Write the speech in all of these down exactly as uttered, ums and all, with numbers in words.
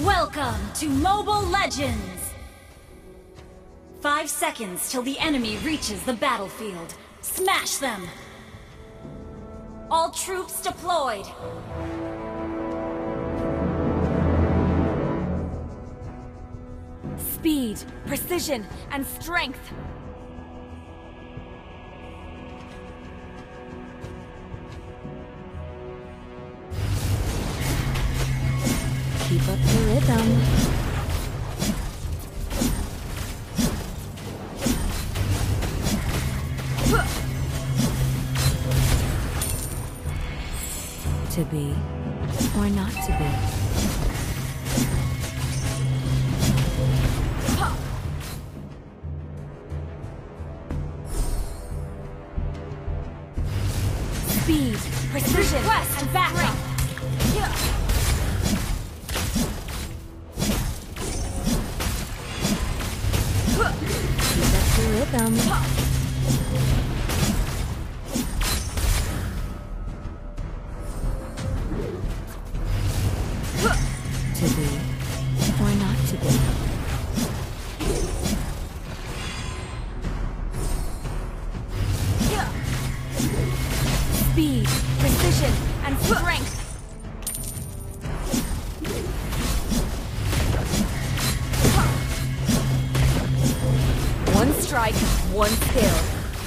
Welcome to Mobile Legends! Five seconds till the enemy reaches the battlefield. Smash them! All troops deployed! Speed, precision, and strength. Keep up the rhythm. To be, or not to be. Speed, precision, Request and backup! Keep up the rhythm. To be, or not to be. Speed, precision, and strength. One strike, one skill.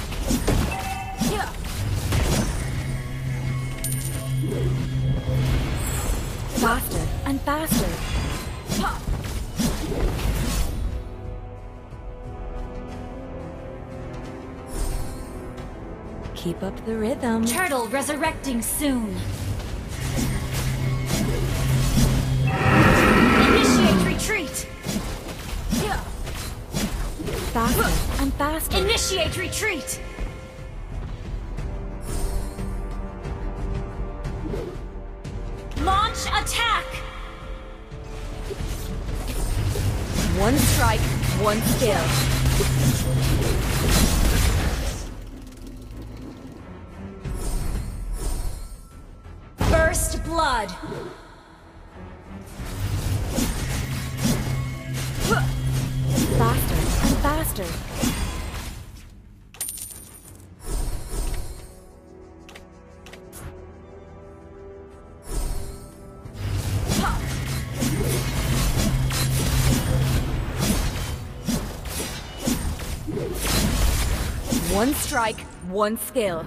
Faster and faster. Keep up the rhythm. Turtle resurrecting soon. Initiate retreat! Faster and faster. Initiate retreat! Launch attack! One strike, one skill. First blood! Faster and faster. One strike, one skill.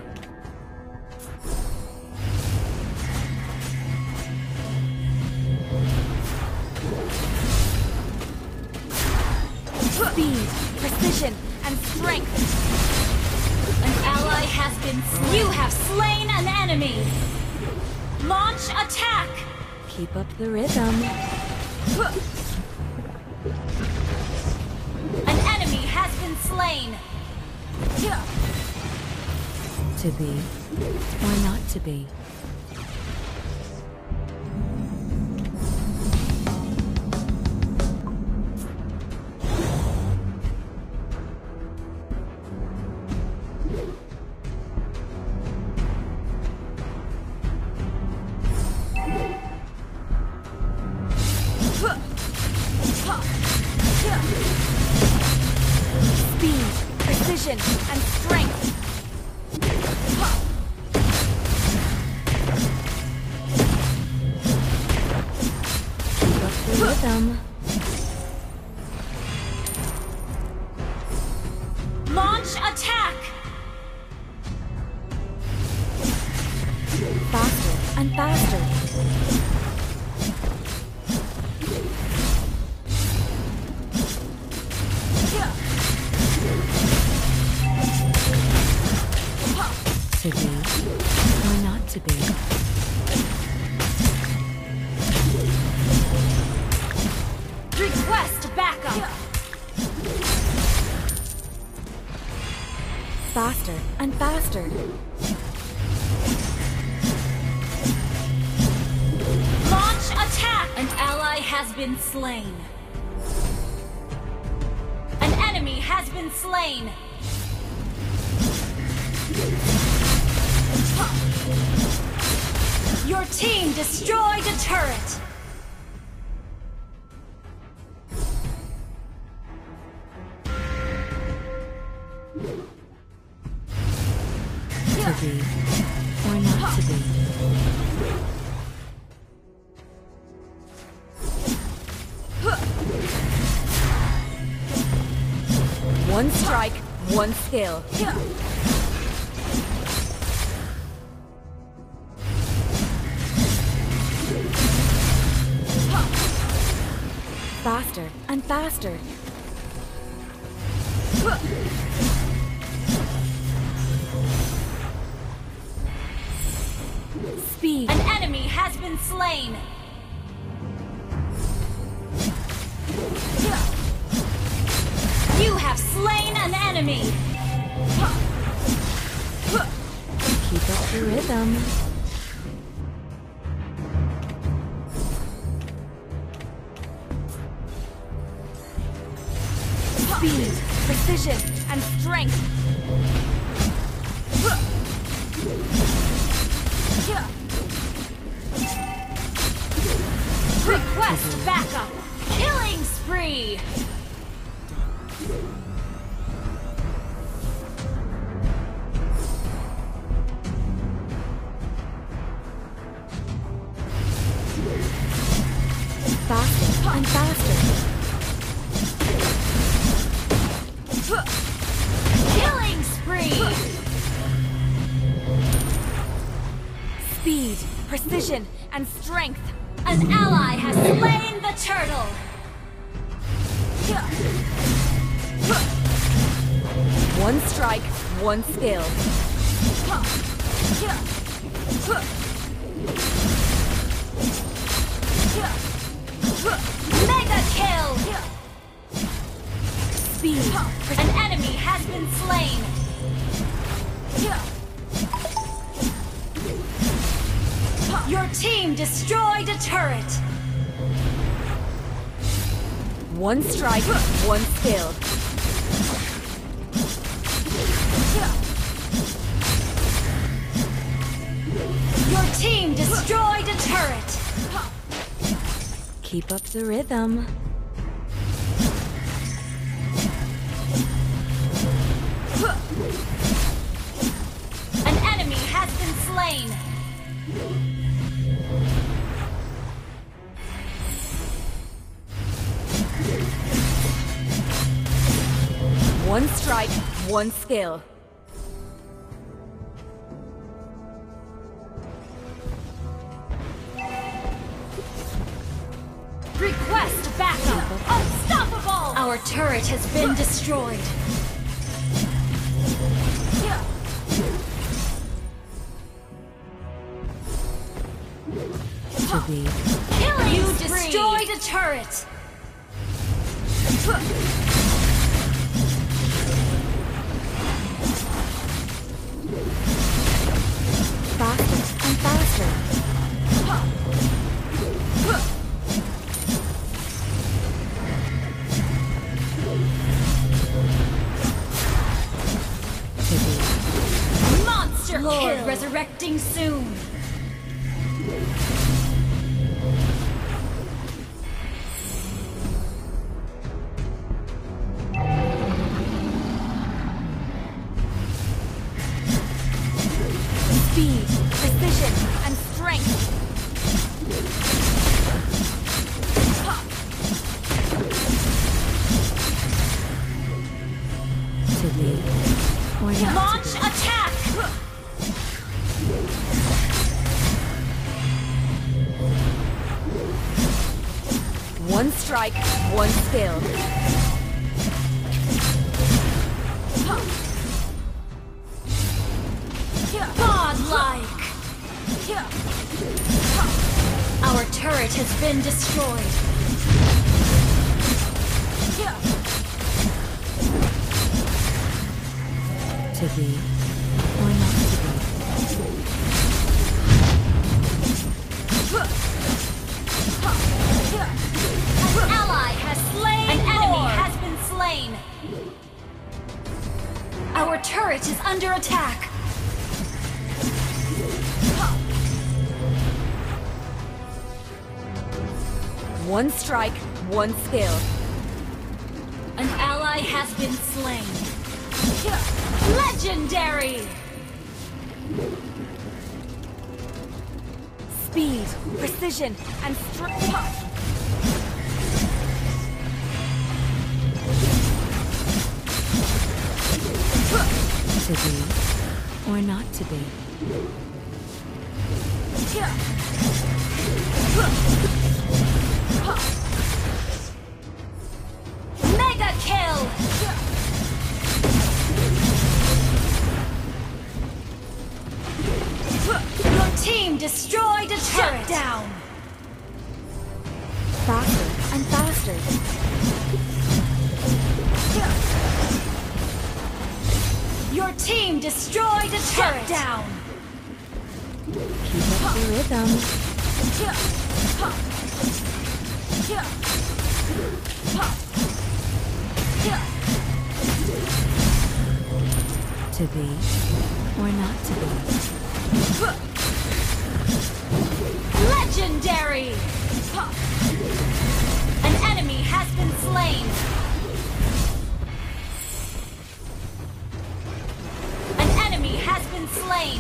Speed, precision, and strength. An ally has been slain. You have slain an enemy! Launch attack! Keep up the rhythm. An enemy has been slain! To be, or not to be. Speed, precision, and strength. Keep up the rhythm. Launch attack! Faster and faster. To be, or not to be. Request backup! Faster and faster. Launch attack! An ally has been slain. An enemy has been slain. Your team destroyed a turret! To be or not to be. One strike, one skill. Faster and faster. Speed. An enemy has been slain. You have slain an enemy. Keep up the rhythm. Speed, precision, and strength. Request backup. Killing spree. Faster and faster. Killing spree. Speed, precision, and strength. An ally has slain the turtle. One strike, one skill. Mega kill. Speed. An enemy has been slain. Your team destroyed a turret. One strike, one skill. Your team destroyed a turret. Keep up the rhythm. An enemy has been slain. One strike, one skill. Request backup. Unstoppable. Our turret has been destroyed. To be Killing you destroyed a turret. Faster and faster. to be Monster Lord. kill. Resurrecting soon. Speed, precision, and strength. to be or not Launch to be. attack. One strike, one skill. Godlike. Our turret has been destroyed. To be or not to be. An ally has slain. An enemy has been slain. Our turret is under attack. One strike, one skill. An ally has been slain. Legendary! Speed, precision, and strength. To be or not to be. Mega kill! Your team destroyed a turret! Down! Faster and faster. Your team destroyed a turret! Down! Keep up the rhythm. To be or not to be. Legendary! An enemy has been slain! An enemy has been slain!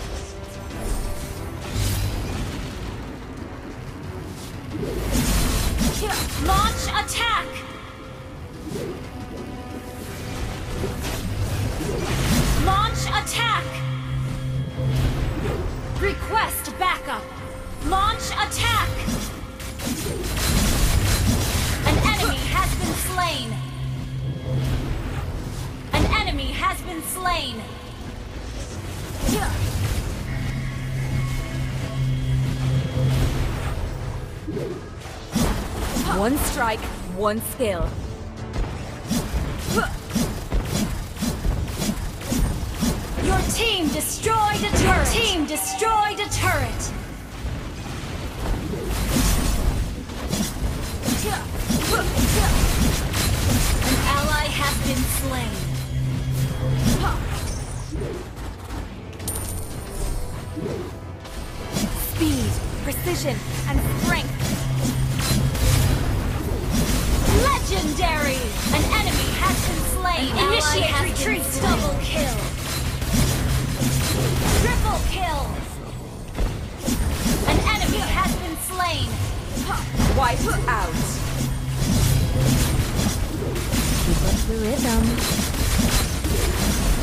Launch attack! Launch attack! Request backup! Launch attack! An enemy has been slain! An enemy has been slain! One strike, one skill. Your team destroyed a turret! Your team destroyed a turret! An ally has been slain. Speed, precision, and strength. Legendary! An enemy has been slain. An Initiate ally has retreat. been double kill. Triple kill. An enemy has been slain. Wipe out. Keep up the rhythm.